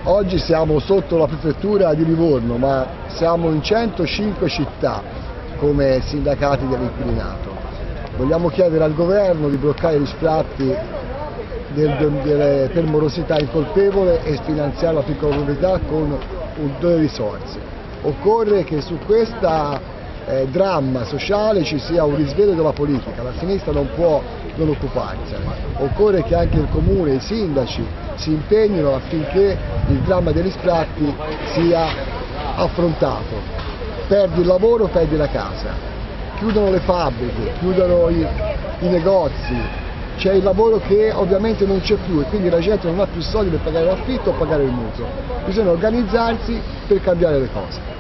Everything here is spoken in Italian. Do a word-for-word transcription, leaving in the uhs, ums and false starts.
Oggi siamo sotto la prefettura di Livorno, ma siamo in centocinque città come sindacati dell'inquilinato. Vogliamo chiedere al governo di bloccare gli sfratti del, delle, per morosità incolpevole e finanziare la piccola proprietà con ulteriori risorse. Occorre che su questo eh, dramma sociale ci sia un risveglio della politica, la sinistra non può non occuparsene. Occorre che anche il comune e i sindaci si impegnino affinché il dramma degli sfratti sia affrontato. Perdi il lavoro, perdi la casa, chiudono le fabbriche, chiudono i, i negozi, c'è il lavoro che ovviamente non c'è più e quindi la gente non ha più soldi per pagare l'affitto o pagare il mutuo. Bisogna organizzarsi per cambiare le cose.